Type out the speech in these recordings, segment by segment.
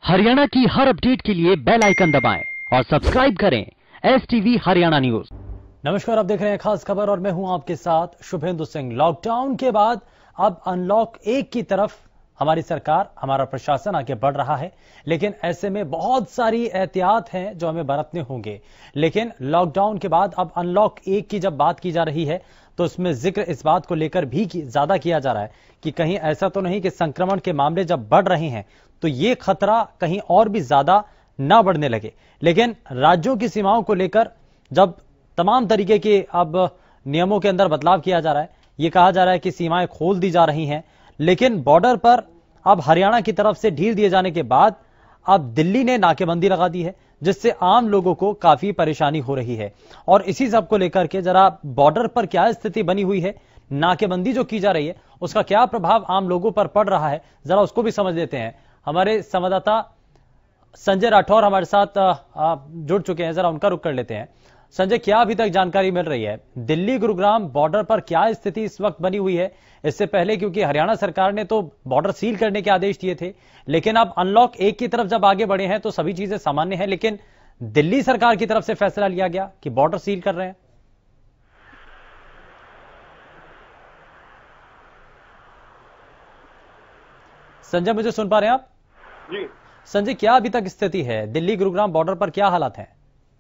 हरियाणा की हर अपडेट के लिए बेल आइकन दबाएं और सब्सक्राइब करें एसटीवी हरियाणा न्यूज। नमस्कार, आप देख रहे हैं खास खबर और मैं हूं आपके साथ शुभेंदु सिंह। लॉकडाउन के बाद अब अनलॉक 1 की तरफ हमारी सरकार, हमारा प्रशासन आगे बढ़ रहा है, लेकिन ऐसे में बहुत सारी एहतियात हैं जो हमें बरतने होंगे। लेकिन लॉकडाउन के बाद अब अनलॉक 1 की जब बात की जा रही है तो उसमें जिक्र इस बात को लेकर भी ज्यादा किया जा रहा है कि कहीं ऐसा तो नहीं कि संक्रमण के मामले जब बढ़ रहे हैं तो ये खतरा कहीं और भी ज्यादा ना बढ़ने लगे। लेकिन राज्यों की सीमाओं को लेकर जब तमाम तरीके के अब नियमों के अंदर बदलाव किया जा रहा है, यह कहा जा रहा है कि सीमाएं खोल दी जा रही हैं, लेकिन बॉर्डर पर अब हरियाणा की तरफ से ढील दिए जाने के बाद अब दिल्ली ने नाकेबंदी लगा दी है, जिससे आम लोगों को काफी परेशानी हो रही है। और इसी सब को लेकर के जरा बॉर्डर पर क्या स्थिति बनी हुई है, नाकेबंदी जो की जा रही है उसका क्या प्रभाव आम लोगों पर पड़ रहा है, जरा उसको भी समझ लेते हैं। हमारे संवाददाता संजय राठौर हमारे साथ जुड़ चुके हैं, जरा उनका रुख कर लेते हैं। संजय, क्या अभी तक जानकारी मिल रही है, दिल्ली गुरुग्राम बॉर्डर पर क्या स्थिति इस वक्त बनी हुई है? इससे पहले क्योंकि हरियाणा सरकार ने तो बॉर्डर सील करने के आदेश दिए थे, लेकिन अब अनलॉक 1 की तरफ जब आगे बढ़े हैं तो सभी चीजें सामान्य हैं, लेकिन दिल्ली सरकार की तरफ से फैसला लिया गया कि बॉर्डर सील कर रहे हैं। संजय, मुझे सुन पा रहे हैं आप? जी संजय, क्या अभी तक स्थिति है, दिल्ली गुरुग्राम बॉर्डर पर क्या हालात हैं?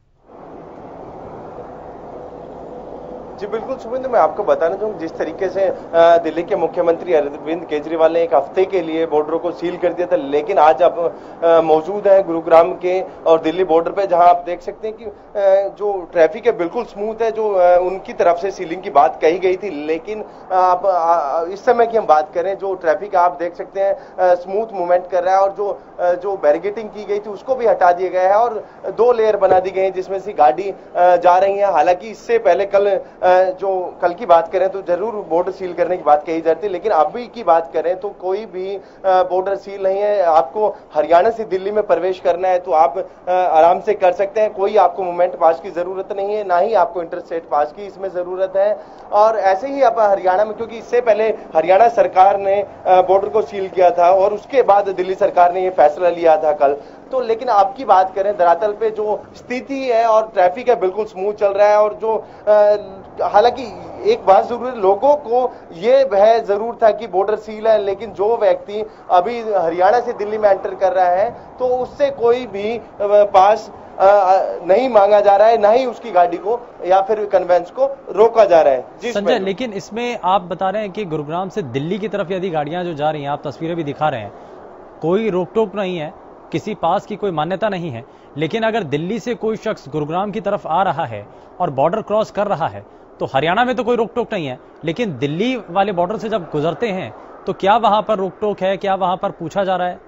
जी बिल्कुल सुमिंदर, मैं आपको बताना चाहूंगा जिस तरीके से दिल्ली के मुख्यमंत्री अरविंद केजरीवाल ने एक हफ्ते के लिए बॉर्डर को सील कर दिया था, लेकिन आज आप मौजूद हैं गुरुग्राम के और दिल्ली बॉर्डर पे, जहां आप देख सकते हैं कि जो ट्रैफिक है बिल्कुल स्मूथ है। जो उनकी तरफ से सीलिंग की बात कही गई थी, लेकिन आप इस समय की हम बात करें, जो ट्रैफिक आप देख सकते हैं स्मूथ मूवमेंट कर रहा है, और जो बैरिकेडिंग की गई थी उसको भी हटा दिया गया है और 2 लेयर बना दी गई है जिसमें से गाड़ी जा रही है। हालांकि इससे पहले कल की बात करें तो जरूर बॉर्डर सील करने की बात कही जाती है, लेकिन अभी की बात करें तो कोई भी बॉर्डर सील नहीं है। आपको हरियाणा से दिल्ली में प्रवेश करना है तो आप आराम से कर सकते हैं, कोई आपको मूवमेंट पास की जरूरत नहीं है, ना ही आपको इंटरस्टेट पास की इसमें जरूरत है। और ऐसे ही आप हरियाणा में, क्योंकि इससे पहले हरियाणा सरकार ने बॉर्डर को सील किया था और उसके बाद दिल्ली सरकार ने यह फैसला लिया था कल तो। लेकिन आपकी बात करें धरातल पे जो स्थिति है और ट्रैफिक है बिल्कुल स्मूथ चल रहा है। और जो हालांकि एक बात जरूर है, लोगों को ये भय जरूर था कि बॉर्डर सील है, लेकिन जो व्यक्ति अभी हरियाणा से दिल्ली में एंटर कर रहा है तो उससे कोई भी पास नहीं मांगा जा रहा है, ना ही उसकी गाड़ी को या फिर कन्वेंस को रोका जा रहा है। संजय, लेकिन इसमें आप बता रहे हैं कि गुरुग्राम से दिल्ली की तरफ यदि गाड़ियां जो जा रही हैं, आप तस्वीरें भी दिखा रहे हैं, कोई रोक टोक नहीं है, किसी पास की कोई मान्यता नहीं है, लेकिन अगर दिल्ली से कोई शख्स गुरुग्राम की तरफ आ रहा है और बॉर्डर क्रॉस कर रहा है तो हरियाणा में तो कोई रोक टोक नहीं है, लेकिन दिल्ली वाले बॉर्डर से जब गुजरते हैं तो क्या वहां पर रोक टोक है, क्या वहां पर पूछा जा रहा है?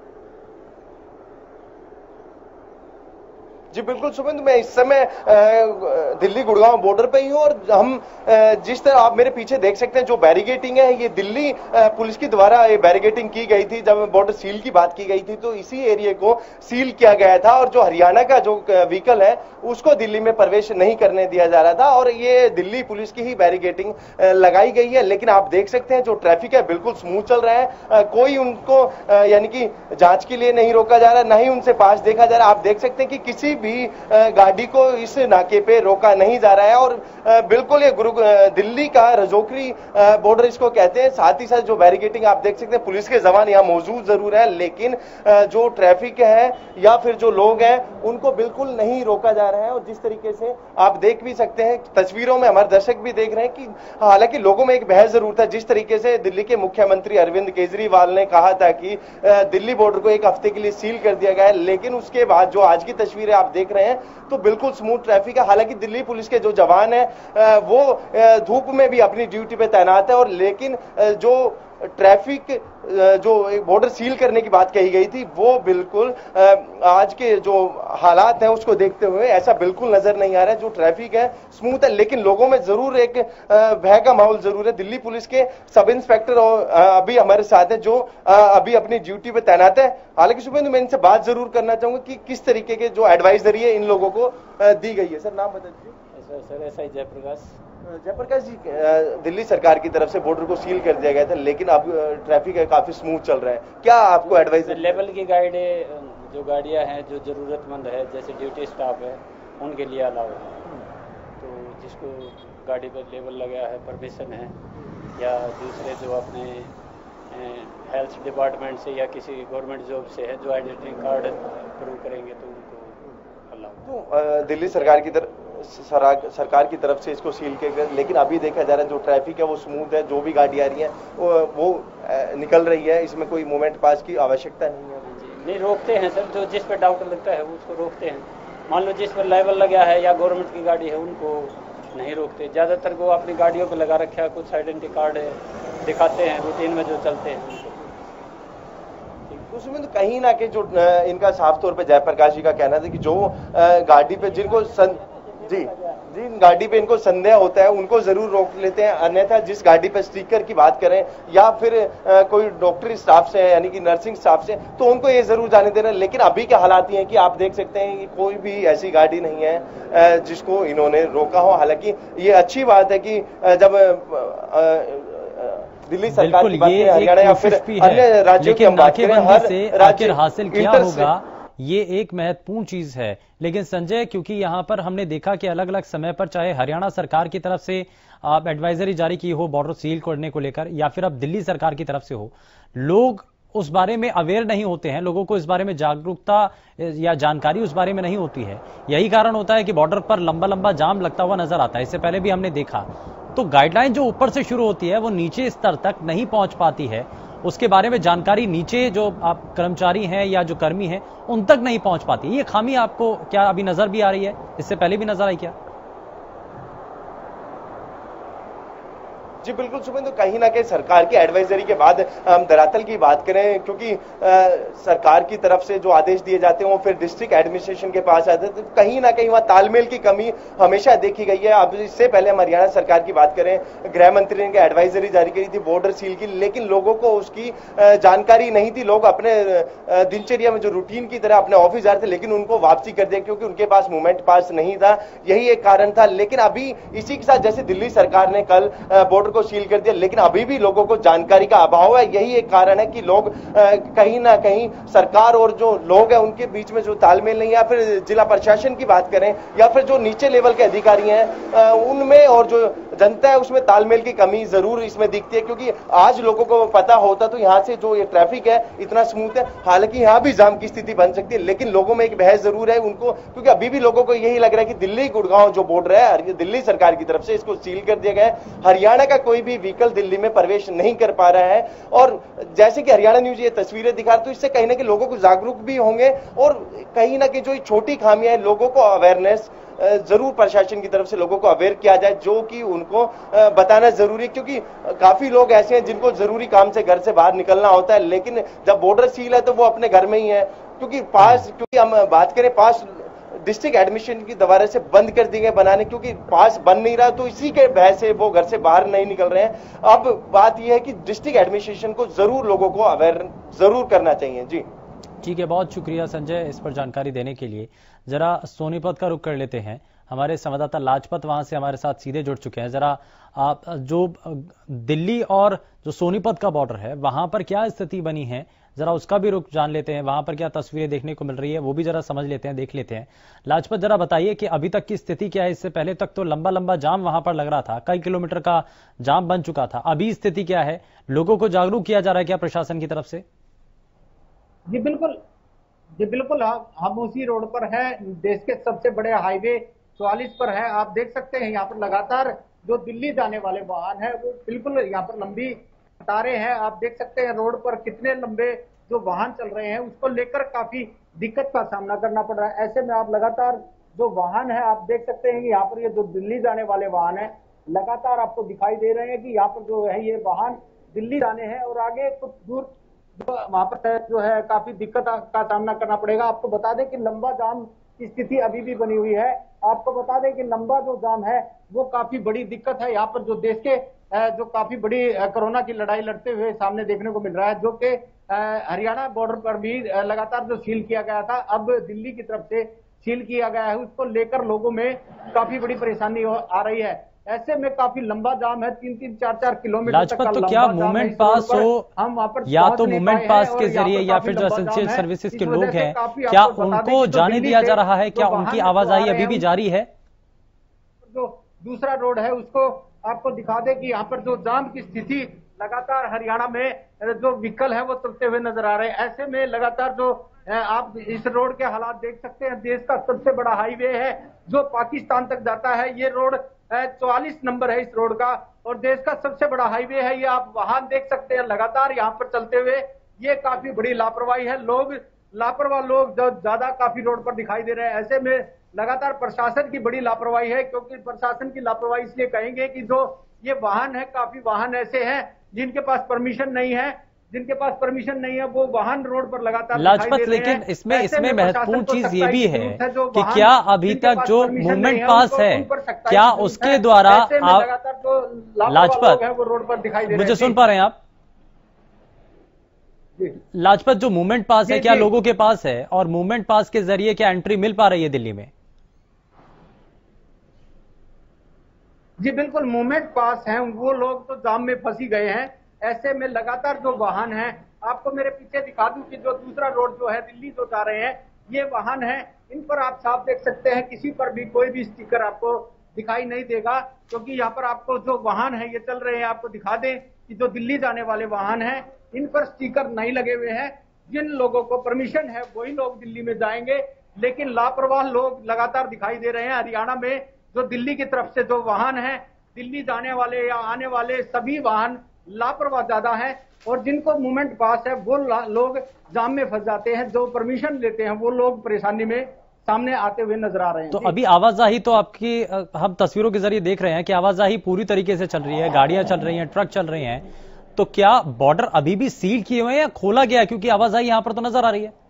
जी बिल्कुल सुमिंदर, मैं इस समय दिल्ली गुड़गांव बॉर्डर पे ही हूँ और हम जिस तरह आप मेरे पीछे देख सकते हैं जो बैरिकेडिंग है, ये दिल्ली पुलिस के द्वारा ये बैरिकेडिंग की गई थी। जब बॉर्डर सील की बात की गई थी तो इसी एरिया को सील किया गया था और जो हरियाणा का जो व्हीकल है उसको दिल्ली में प्रवेश नहीं करने दिया जा रहा था और ये दिल्ली पुलिस की ही बैरिकेडिंग लगाई गई है। लेकिन आप देख सकते हैं जो ट्रैफिक है बिल्कुल स्मूथ चल रहा है, कोई उनको यानी कि जांच के लिए नहीं रोका जा रहा, ना ही उनसे पास देखा जा रहा। आप देख सकते हैं कि किसी भी गाड़ी को इस नाके पे रोका नहीं जा रहा है और बिल्कुल ये दिल्ली का रजौकरी बॉर्डर इसको कहते हैं। साथ ही साथ जो बैरिकेडिंग आप देख सकते हैं, पुलिस के जवान यहाँ मौजूद जरूर है, लेकिन जो ट्रैफिक है या फिर जो लोग हैं उनको बिल्कुल नहीं रोका जा रहा है। और जिस तरीके से आप देख भी सकते हैं तस्वीरों में, हमारे दर्शक भी देख रहे हैं कि हालांकि लोगों में एक भय जरूर था। जिस तरीके से दिल्ली के मुख्यमंत्री अरविंद केजरीवाल ने कहा था कि दिल्ली बॉर्डर को 1 हफ्ते के लिए सील कर दिया गया है, लेकिन उसके बाद जो आज की तस्वीरें आप देख रहे हैं तो बिल्कुल स्मूथ ट्रैफिक है। हालांकि दिल्ली पुलिस के जो जवान हैं वो धूप में भी अपनी ड्यूटी पे तैनात है और लेकिन जो ट्रैफिक जो बॉर्डर सील करने की बात कही गई थी वो बिल्कुल आज के जो हालात हैं उसको देखते हुए ऐसा बिल्कुल नजर नहीं आ रहा है। जो ट्रैफिक है स्मूथ है, लेकिन लोगों में जरूर एक भय का माहौल जरूर है। दिल्ली पुलिस के सब इंस्पेक्टर अभी हमारे साथ है जो अभी अपनी ड्यूटी पे तैनात है। हालांकि सुबह मैं इनसे बात जरूर करना चाहूंगा कि किस तरीके के जो एडवाइजरी है इन लोगों को दी गई है। सर, नाम बता दीजिए। Sir SI Jaiprakash. जयप्रकाश जी, दिल्ली सरकार की तरफ से बॉर्डर को सील कर दिया गया था, लेकिन अब ट्रैफिक काफी स्मूथ चल रहा है, क्या आपको एडवाइस? लेवल की गाइडें जो गाड़ियां हैं जो ज़रूरतमंद है, जैसे ड्यूटी स्टाफ है, उनके लिए अलाउ है। तो जिसको गाड़ी पर लेवल लगा है, परमिशन है, या दूसरे जो अपने हेल्थ डिपार्टमेंट से या किसी गवर्नमेंट जॉब से है, जो आइडेंटिटी कार्ड प्रूव करेंगे तो उनको अलाउ। तो दिल्ली सरकार की तरफ से इसको सील किया गया, लेकिन अभी देखा जा रहा है जो ट्रैफिक है वो स्मूथ है, जो भी गाड़ी आ रही है वो निकल रही है, इसमें कोई मूवमेंट पास की आवश्यकता नहीं है। नहीं, रोकते हैं सर, जो जिस पर डाउट लगता है वो उसको रोकते हैं। मान लो जिस पर लेवल लगा है या गवर्नमेंट की गाड़ी है, उनको नहीं रोकते। ज़्यादातर वो अपनी गाड़ियों पर लगा रखा है, कुछ आइडेंटिटी कार्ड है, दिखाते हैं रूटीन में जो चलते हैं उनको। उसमें तो कहीं ना कहीं जो इनका साफ तौर पे जयप्रकाश जी का कहना था कि जो गाड़ी पे जिनको जिन गाड़ी पे इनको संदेह होता है उनको जरूर रोक लेते हैं, अन्यथा जिस गाड़ी पे स्टिकर की बात करें या फिर कोई डॉक्टरी स्टाफ से है, यानी कि नर्सिंग स्टाफ से, तो उनको ये जरूर जाने देना। लेकिन अभी के हालात ये हैं कि आप देख सकते हैं कि कोई भी ऐसी गाड़ी नहीं है जिसको इन्होंने रोका हो। हालांकि ये अच्छी बात है कि जब दिल्ली सरकार की बात करें, हरियाणा या फिर अन्य राज्यों की हम बात करें, हर राज्य हासिल क्या होगा, ये एक महत्वपूर्ण चीज है। लेकिन संजय, क्योंकि यहां पर हमने देखा कि अलग अलग समय पर चाहे हरियाणा सरकार की तरफ से आप एडवाइजरी जारी की हो बॉर्डर सील करने को लेकर, या फिर अब दिल्ली सरकार की तरफ से हो, लोग उस बारे में अवेयर नहीं होते हैं, लोगों को इस बारे में जागरूकता या जानकारी उस बारे में नहीं होती है। यही कारण होता है कि बॉर्डर पर लंबा लंबा जाम लगता हुआ नजर आता है। इससे पहले भी हमने देखा। तो गाइडलाइन जो ऊपर से शुरू होती है वो नीचे स्तर तक नहीं पहुंच पाती है, उसके बारे में जानकारी नीचे जो आप कर्मचारी हैं या जो कर्मी हैं उन तक नहीं पहुंच पाती। ये खामी आपको क्या अभी नजर भी आ रही है, इससे पहले भी नजर आई क्या? जी बिल्कुल शुभेंदु, कहीं ना कहीं सरकार की एडवाइजरी के बाद हम धरातल की बात करें, क्योंकि सरकार की तरफ से जो आदेश दिए जाते हैं वो फिर डिस्ट्रिक्ट एडमिनिस्ट्रेशन के पास आते हैं, तो कहीं ना कहीं वहां तालमेल की कमी हमेशा देखी गई है। अब इससे पहले हम हरियाणा सरकार की बात करें, गृह मंत्री ने एडवाइजरी जारी करी थी बॉर्डर सील की, लेकिन लोगों को उसकी जानकारी नहीं थी। लोग अपने दिनचर्या में जो रूटीन की तरह अपने ऑफिस जा रहे थे, लेकिन उनको वापसी कर दिया क्योंकि उनके पास मूवमेंट पास नहीं था, यही एक कारण था। लेकिन अभी इसी के साथ जैसे दिल्ली सरकार ने कल बॉर्डर को सील कर दिया, लेकिन अभी भी लोगों को जानकारी का अभाव है। यही एक कारण है कि लोग कहीं ना कहीं सरकार और जो लोग हैं उनके बीच में जो तालमेल नहीं है, या फिर जिला प्रशासन की बात करें या फिर जो नीचे लेवल के अधिकारी हैं उनमें और जो जनता है उसमें तालमेल की कमी जरूर इसमें दिखती है। क्योंकि आज लोगों को पता होता तो यहाँ से जो ये ट्रैफिक है इतना स्मूथ है, हालांकि यहाँ भी जाम की स्थिति बन सकती है, लेकिन लोगों में एक बहस जरूर है उनको, क्योंकि अभी भी लोगों को यही लग रहा है कि दिल्ली गुड़गांव जो बॉर्डर है दिल्ली सरकार की तरफ से इसको सील कर दिया गया है। हरियाणा का कोई भी व्हीकल दिल्ली में प्रवेश नहीं कर पा रहा है। और जैसे कि हरियाणा न्यूज ये तस्वीरें दिखा रहा, तो इससे कहीं ना कहीं लोगों को जागरूक भी होंगे और कहीं ना कहीं जो छोटी खामियां हैं लोगों को अवेयरनेस जरूर प्रशासन की तरफ से लोगों को अवेयर किया जाए, जो कि उनको बताना जरूरी है। क्योंकि काफी लोग ऐसे हैं जिनको जरूरी काम से घर से बाहर निकलना होता है, लेकिन जब बॉर्डर सील है तो वो अपने घर में ही है, क्योंकि हम बात करें पास डिस्ट्रिक्ट एडमिशन की दोबारा से बंद कर दी गए बनाने, क्योंकि पास बन नहीं रहा, तो इसी के भय से वो घर से बाहर नहीं निकल रहे हैं। अब बात यह है कि डिस्ट्रिक्ट एडमिनिस्ट्रेशन को जरूर लोगों को अवेयर जरूर करना चाहिए। जी ठीक है, बहुत शुक्रिया संजय इस पर जानकारी देने के लिए। जरा सोनीपत का रुख कर लेते हैं, हमारे संवाददाता लाजपत वहां से हमारे साथ सीधे जुड़ चुके हैं। जरा आप जो दिल्ली और जो सोनीपत का बॉर्डर है वहां पर क्या स्थिति बनी है, जरा उसका भी रुख जान लेते हैं, वहां पर क्या तस्वीरें देखने को मिल रही है वो भी जरा समझ लेते हैं, देख लेते हैं। लाजपत, जरा बताइए कि अभी तक की स्थिति क्या है। इससे पहले तक तो लंबा लंबा जाम वहां पर लग रहा था, कई किलोमीटर का जाम बन चुका था, अभी स्थिति क्या है? लोगों को जागरूक किया जा रहा है क्या प्रशासन की तरफ से? जी बिल्कुल हम उसी रोड पर हैं, देश के सबसे बड़े हाईवे 44 पर है। आप देख सकते हैं यहाँ पर लगातार जो दिल्ली जाने वाले वाहन है वो बिल्कुल यहाँ पर लंबी कतारें हैं। आप देख सकते हैं रोड पर कितने लंबे जो वाहन चल रहे हैं, उसको लेकर काफी दिक्कत का सामना करना पड़ रहा है। ऐसे में आप लगातार जो वाहन है आप देख सकते हैं कि यहाँ पर ये जो दिल्ली जाने वाले वाहन है लगातार आपको दिखाई दे रहे हैं कि यहाँ पर जो है ये वाहन दिल्ली जाने हैं और आगे कुछ दूर वहां पर जो है काफी दिक्कत का सामना करना पड़ेगा। आपको बता दें कि लंबा जाम की स्थिति अभी भी बनी हुई है। आपको बता दें कि लंबा जो जाम है वो काफी बड़ी दिक्कत है यहाँ पर, जो देश के जो काफी बड़ी कोरोना की लड़ाई लड़ते हुए सामने देखने को मिल रहा है, जो कि हरियाणा बॉर्डर पर भी लगातार जो सील किया गया था, अब दिल्ली की तरफ से सील किया गया है, उसको लेकर लोगों में काफी बड़ी परेशानी आ रही है। ऐसे में काफी लंबा जाम है, 3-3, 4-4 किलोमीटर लाजपत, तो क्या मूवमेंट पास हो या तो मूवमेंट पास के जरिए या फिर जो एसेंशियल सर्विसेज के लोग हैं, क्या उनको जाने दिया जा रहा है? क्या उनकी आवाजाही अभी भी जारी है? जो दूसरा रोड है उसको आपको दिखा दे कि यहाँ पर जो जाम की स्थिति लगातार हरियाणा में जो व्हीकल है वो चलते हुए नजर आ रहे हैं। ऐसे में लगातार जो आप इस रोड के हालात देख सकते हैं। देश का सबसे बड़ा हाईवे है जो पाकिस्तान तक जाता है। ये रोड 44 नंबर है इस रोड का और देश का सबसे बड़ा हाईवे है। ये आप वाहन देख सकते हैं लगातार यहाँ पर चलते हुए। ये काफी बड़ी लापरवाही है। लापरवाह लोग जो ज्यादा काफी रोड पर दिखाई दे रहे हैं। ऐसे में लगातार प्रशासन की बड़ी लापरवाही है, क्योंकि प्रशासन की लापरवाही इसलिए कहेंगे कि जो ये वाहन है, काफी वाहन ऐसे हैं जिनके पास परमिशन नहीं है, वो वाहन रोड पर लगातार लाजपत, लेकिन इसमें महत्वपूर्ण चीज ये भी है कि क्या अभी तक जो मूवमेंट पास है, क्या उसके द्वारा आप लाजपत वो रोड पर दिखाई दे रहे हैं। मुझे सुन पा रहे हैं आप? लाजपत, जो मूवमेंट पास है क्या लोगों के पास है, और मूवमेंट पास के जरिए क्या एंट्री मिल पा रही है दिल्ली में? जी बिल्कुल, मूवमेंट पास हैं वो लोग तो जाम में फंसी गए हैं। ऐसे में लगातार जो वाहन है, आपको मेरे पीछे दिखा दूं कि जो दूसरा रोड जो है दिल्ली जो जा रहे हैं, ये वाहन है, इन पर आप साफ देख सकते हैं किसी पर भी कोई भी स्टिकर आपको दिखाई नहीं देगा, क्योंकि यहाँ पर आपको जो वाहन है ये चल रहे हैं। आपको दिखा दें कि जो दिल्ली जाने वाले वाहन हैं इन पर स्टिकर नहीं लगे हुए हैं। जिन लोगों को परमिशन है वही लोग दिल्ली में जाएंगे, लेकिन लापरवाह लोग लगातार दिखाई दे रहे हैं। हरियाणा में जो दिल्ली की तरफ से जो वाहन है, दिल्ली जाने वाले या आने वाले सभी वाहन लापरवाह ज्यादा है, और जिनको मूवमेंट पास है वो लोग जाम में फंस जाते हैं। जो परमिशन लेते हैं वो लोग परेशानी में सामने आते हुए नजर आ रहे हैं। तो अभी आवाजाही तो आपकी हम तस्वीरों के जरिए देख रहे हैं कि आवाजाही पूरी तरीके से चल रही है, गाड़ियां चल रही हैं, ट्रक चल रहे हैं। तो क्या बॉर्डर अभी भी सील किए हुए हैं या खोला गया है? क्योंकि आवाजाही यहां पर तो नजर आ रही है।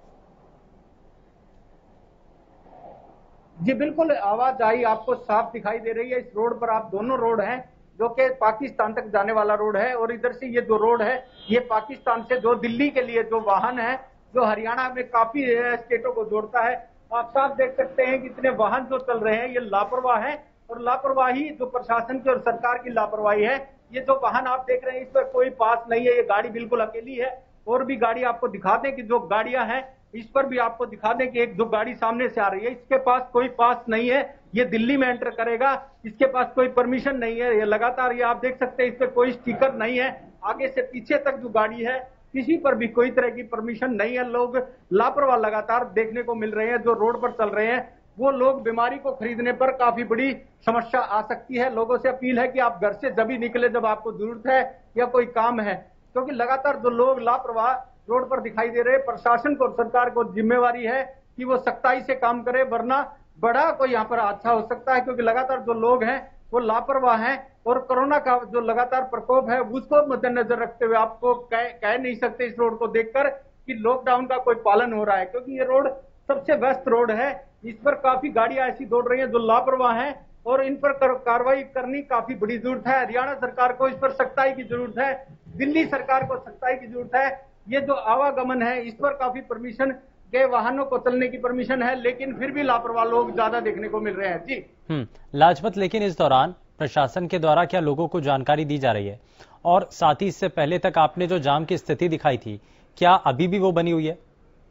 जी बिल्कुल, आवाजाही आपको साफ दिखाई दे रही है। इस रोड पर आप दोनों रोड हैं जो कि पाकिस्तान तक जाने वाला रोड है, और इधर से ये जो रोड है ये पाकिस्तान से जो दिल्ली के लिए जो वाहन है, जो हरियाणा में काफी स्टेटों को जोड़ता है। आप साफ देख सकते हैं कि इतने वाहन जो चल रहे हैं ये लापरवाह है, और लापरवाही जो प्रशासन की और सरकार की लापरवाही है। ये जो वाहन आप देख रहे हैं इस पर कोई पास नहीं है, ये गाड़ी बिल्कुल अकेली है। और भी गाड़ी आपको दिखा दें कि जो गाड़ियां हैं इस पर भी आपको दिखा दें कि एक जो गाड़ी सामने से आ रही है इसके पास कोई पास नहीं है, ये दिल्ली में एंटर करेगा, इसके पास कोई परमिशन नहीं है। ये लगातार ये आप देख सकते हैं इस पर कोई स्टिकर नहीं है। आगे से पीछे तक जो गाड़ी है किसी पर भी कोई तरह की परमिशन नहीं है। लोग लापरवाह लगातार देखने को मिल रहे हैं। जो रोड पर चल रहे हैं वो लोग बीमारी को खरीदने पर काफी बड़ी समस्या आ सकती है। लोगों से अपील है कि आप घर से जब ही निकले जब आपको जरूरत है या कोई काम है, क्योंकि लगातार जो लोग लापरवाह रोड पर दिखाई दे रहे हैं। प्रशासन को और सरकार को जिम्मेवारी है कि वो सख्ताई से काम करे, वरना बड़ा कोई यहाँ पर हादसा हो सकता है, क्योंकि लगातार जो लोग हैं वो लापरवाह हैं। और कोरोना का जो लगातार प्रकोप है उसको मद्देनजर रखते हुए आपको कह नहीं सकते इस रोड को देखकर कि लॉकडाउन का कोई पालन हो रहा है, क्योंकि ये रोड सबसे व्यस्त रोड है। इस पर काफी गाड़ियां ऐसी दौड़ रही हैं जो लापरवाह हैं, और इन पर कार्रवाई करनी काफी बड़ी जरूरत है। हरियाणा सरकार को इस पर सख्ताई की जरूरत है, दिल्ली सरकार को सख्ताई की जरूरत है। ये जो आवागमन है इस पर काफी परमिशन के वाहनों को चलने की परमिशन है, लेकिन फिर भी लापरवाह लोग ज्यादा देखने को मिल रहे हैं। जी लाजपत, लेकिन इस दौरान प्रशासन के द्वारा क्या लोगों को जानकारी दी जा रही है? और साथ ही इससे पहले तक आपने जो जाम की स्थिति दिखाई थी, क्या अभी भी वो बनी हुई है?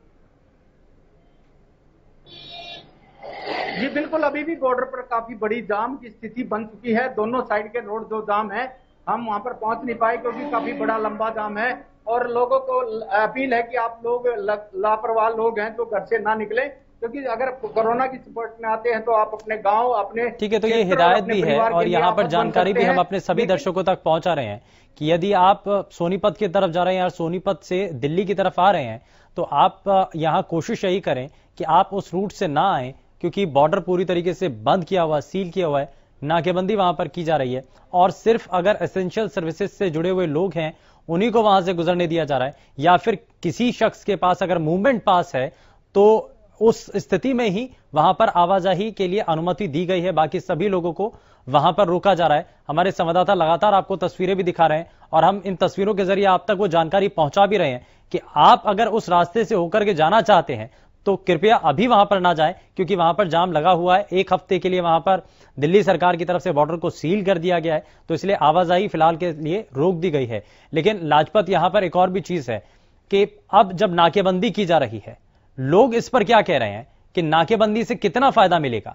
जी बिल्कुल, अभी भी बॉर्डर पर काफी बड़ी जाम की स्थिति बन चुकी है। दोनों साइड के रोड जो जाम है, हम वहां पर पहुंच नहीं पाए क्योंकि काफी बड़ा लंबा जाम है। और लोगों को अपील है कि आप लोग लापरवाह लोग हैं तो घर से ना निकले, क्योंकि अगर कोरोना की चपेट में आते हैं तो आप अपने गांव, अपने ठीक है, तो ये हिदायत भी है और यहाँ पर जानकारी भी हम अपने सभी दर्शकों तक पहुंचा रहे हैं कि यदि आप सोनीपत की तरफ जा रहे हैं या सोनीपत से दिल्ली की तरफ आ रहे हैं तो आप यहाँ कोशिश यही करें कि आप उस रूट से ना आए, क्योंकि बॉर्डर पूरी तरीके से बंद किया हुआ, सील किया हुआ है, नाकेबंदी वहां पर की जा रही है और सिर्फ अगर एसेंशियल सर्विसेज से जुड़े हुए लोग हैं उन्हीं को वहां से गुजरने दिया जा रहा है, या फिर किसी शख्स के पास अगर मूवमेंट पास है तो उस स्थिति में ही वहां पर आवाजाही के लिए अनुमति दी गई है। बाकी सभी लोगों को वहां पर रोका जा रहा है। हमारे संवाददाता लगातार आपको तस्वीरें भी दिखा रहे हैं और हम इन तस्वीरों के जरिए आप तक वो जानकारी पहुंचा भी रहे हैं कि आप अगर उस रास्ते से होकर के जाना चाहते हैं तो कृपया अभी वहां पर ना जाएं, क्योंकि वहां पर जाम लगा हुआ है। एक हफ्ते के लिए वहां पर दिल्ली सरकार की तरफ से बॉर्डर को सील कर दिया गया है, तो इसलिए आवाजाही फिलहाल के लिए रोक दी गई है। लेकिन लाजपत यहां पर एक और भी चीज है कि अब जब नाकेबंदी की जा रही है, लोग इस पर क्या कह रहे हैं कि नाकेबंदी से कितना फायदा मिलेगा?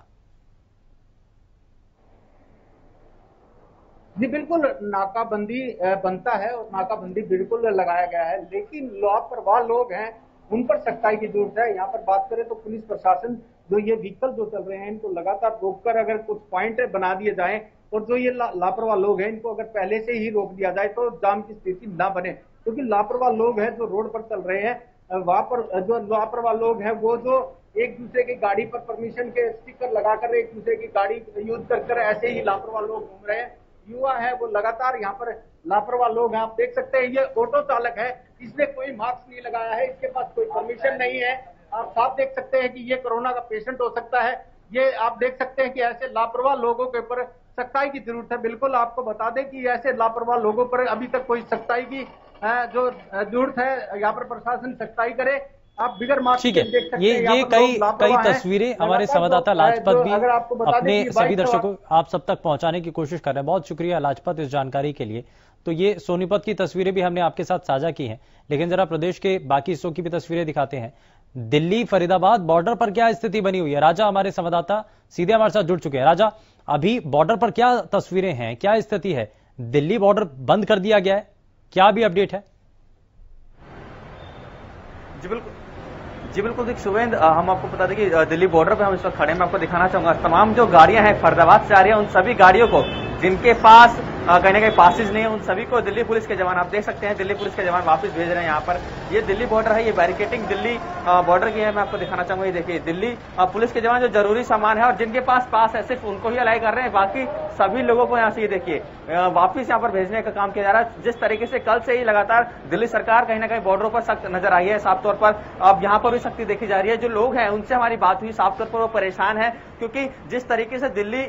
जी बिल्कुल, नाकाबंदी बनता है और नाकाबंदी बिल्कुल लगाया गया है, लेकिन लापरवाह लोग हैं उन पर सख्ताई की जरूरत है। यहाँ पर बात करें तो पुलिस प्रशासन जो ये व्हीकल जो चल रहे हैं इनको लगातार रोककर अगर कुछ पॉइंट बना दिए जाएं और जो ये लापरवाह लोग हैं इनको अगर पहले से ही रोक दिया जाए तो जाम की स्थिति ना बने। क्योंकि लापरवाह लोग हैं जो रोड पर चल रहे हैं, वहां पर जो लापरवाह लोग हैं वो जो एक दूसरे की गाड़ी पर परमिशन के स्टिकर लगाकर एक दूसरे की गाड़ी यूज कर ऐसे ही लापरवाह लोग घूम रहे हैं। युवा है वो लगातार यहाँ पर लापरवाह लोग हैं। आप देख सकते हैं ये ऑटो चालक है, इसने कोई मास्क नहीं लगाया है, इसके पास कोई परमिशन नहीं है। आप साफ देख सकते हैं कि ये कोरोना का पेशेंट हो सकता है। ये आप देख सकते हैं कि ऐसे लापरवाह लोगों के ऊपर सख्ताई की जरूरत है। बिल्कुल आपको बता दें कि ऐसे लापरवाह लोगों पर अभी तक कोई सख्ताई की जो जरूरत है, यहाँ पर प्रशासन सख्ताई करे। आप बिगर मास्क ठीक है, ये कई तस्वीरें हमारे संवाददाता लाजपत भी अपने सभी दर्शकों आप सब तक पहुंचाने की कोशिश कर रहे हैं। बहुत शुक्रिया लाजपत इस जानकारी के लिए। तो ये सोनीपत की तस्वीरें भी हमने आपके साथ साझा की हैं, लेकिन जरा प्रदेश के बाकी हिस्सों की भी तस्वीरें दिखाते हैं। दिल्ली फरीदाबाद बॉर्डर पर क्या स्थिति बनी हुई है? राजा हमारे संवाददाता सीधे हमारे साथ जुड़ चुके हैं। राजा, अभी बॉर्डर पर क्या तस्वीरें हैं, क्या स्थिति है? दिल्ली बॉर्डर बंद कर दिया गया है, क्या भी अपडेट है? जी बिल्कुल देखिए शुभेंद्र, हम आपको बता दें कि दिल्ली बॉर्डर पे हम इस वक्त खड़े हैं। मैं आपको दिखाना चाहूंगा तमाम जो गाड़ियां हैं फरीदाबाद से आ रही हैं, उन सभी गाड़ियों को जिनके पास कहीं ना कहीं पासेज नहीं है उन सभी को दिल्ली पुलिस के जवान, आप देख सकते हैं दिल्ली पुलिस के जवान वापस भेज रहे हैं। यहाँ पर ये दिल्ली बॉर्डर है, ये बैरिकेटिंग दिल्ली बॉर्डर की है। मैं आपको दिखाना चाहूंगा, ये देखिए दिल्ली पुलिस के जवान जो जरूरी सामान है और जिनके पास पास है सिर्फ उनको ही अलाउ कर रहे हैं, बाकी सभी लोगों को यहाँ से ये देखिए वापिस यहाँ पर भेजने का काम किया जा रहा है। जिस तरीके से कल से ही लगातार दिल्ली सरकार कहीं ना कहीं बॉर्डरों पर सख्त नजर आई है, साफ तौर पर अब यहाँ पर भी सख्ती देखी जा रही है। जो लोग हैं उनसे हमारी बात हुई, साफ तौर पर वो परेशान है, क्योंकि जिस तरीके से दिल्ली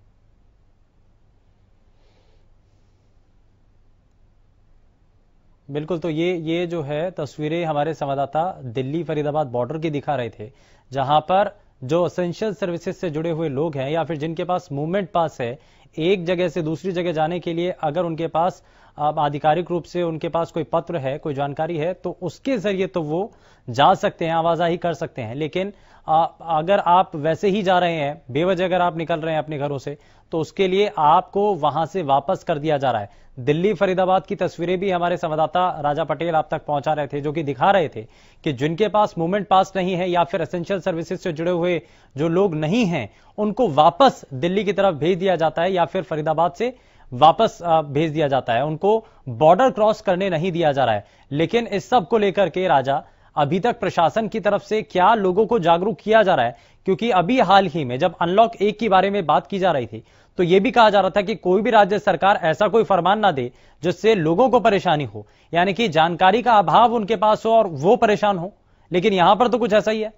बिल्कुल, तो ये जो है तस्वीरें हमारे संवाददाता दिल्ली फरीदाबाद बॉर्डर की दिखा रहे थे, जहां पर जो एसेंशियल सर्विसेज से जुड़े हुए लोग हैं या फिर जिनके पास मूवमेंट पास है, एक जगह से दूसरी जगह जाने के लिए अगर उनके पास आधिकारिक रूप से उनके पास कोई पत्र है, कोई जानकारी है, तो उसके जरिए तो वो जा सकते हैं, आवाजाही कर सकते हैं। लेकिन अगर आप वैसे ही जा रहे हैं, बेवजह अगर आप निकल रहे हैं अपने घरों से, तो उसके लिए आपको वहां से वापस कर दिया जा रहा है। दिल्ली फरीदाबाद की तस्वीरें भी हमारे संवाददाता राजा पटेल आप तक पहुंचा रहे थे, जो कि दिखा रहे थे कि जिनके पास मूवमेंट पास नहीं है या फिर एसेंशियल सर्विसेज से जुड़े हुए जो लोग नहीं हैं, उनको वापस दिल्ली की तरफ भेज दिया जाता है या फिर फरीदाबाद से वापस भेज दिया जाता है, उनको बॉर्डर क्रॉस करने नहीं दिया जा रहा है। लेकिन इस सब को लेकर के राजा अभी तक प्रशासन की तरफ से क्या लोगों को जागरूक किया जा रहा है? क्योंकि अभी हाल ही में जब अनलॉक 1 के बारे में बात की जा रही थी, तो यह भी कहा जा रहा था कि कोई भी राज्य सरकार ऐसा कोई फरमान ना दे जिससे लोगों को परेशानी हो, यानी कि जानकारी का अभाव उनके पास हो और वो परेशान हो। लेकिन यहां पर तो कुछ ऐसा ही है।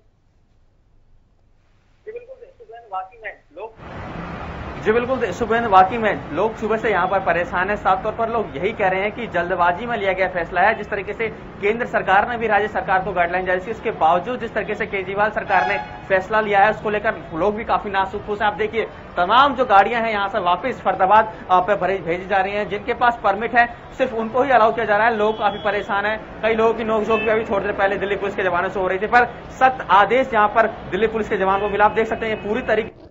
जी बिल्कुल शुभेंद्र, वाकई में लोग सुबह से यहाँ पर परेशान है। साफ तौर पर लोग यही कह रहे हैं कि जल्दबाजी में लिया गया फैसला है। जिस तरीके से केंद्र सरकार ने भी राज्य सरकार को गाइडलाइन जारी की, उसके बावजूद जिस तरीके से केजरीवाल सरकार ने फैसला लिया है उसको लेकर लोग भी काफी नाखुश हैं। आप देखिए तमाम जो गाड़ियां हैं यहाँ से वापस फरीदाबाद पे भेजी जा रही हैं, जिनके पास परमिट है सिर्फ उनको ही अलाउ किया जा रहा है। लोग काफी परेशान है, कई लोगों की नोकझोंक भी अभी थोड़ी देर पहले दिल्ली पुलिस के जवानों से हो रही थी, पर सख्त आदेश यहाँ पर दिल्ली पुलिस के जवान को मिला। आप देख सकते हैं पूरी तरीके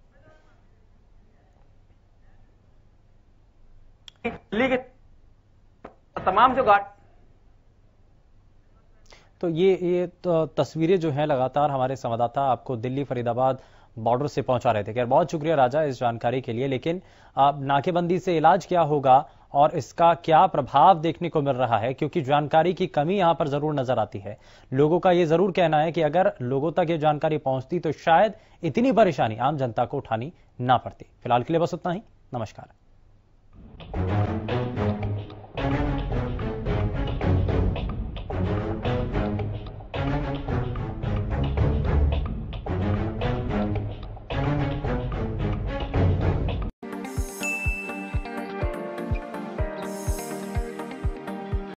दिल्ली के तमाम जो गाड़ी, तो ये तस्वीरें जो हैं लगातार हमारे संवाददाता आपको दिल्ली फरीदाबाद बॉर्डर से पहुंचा रहे थे। खैर बहुत शुक्रिया राजा इस जानकारी के लिए। लेकिन नाकेबंदी से इलाज क्या होगा और इसका क्या प्रभाव देखने को मिल रहा है, क्योंकि जानकारी की कमी यहां पर जरूर नजर आती है। लोगों का यह जरूर कहना है कि अगर लोगों तक ये जानकारी पहुंचती तो शायद इतनी परेशानी आम जनता को उठानी ना पड़ती। फिलहाल के लिए बस उतना ही। नमस्कार।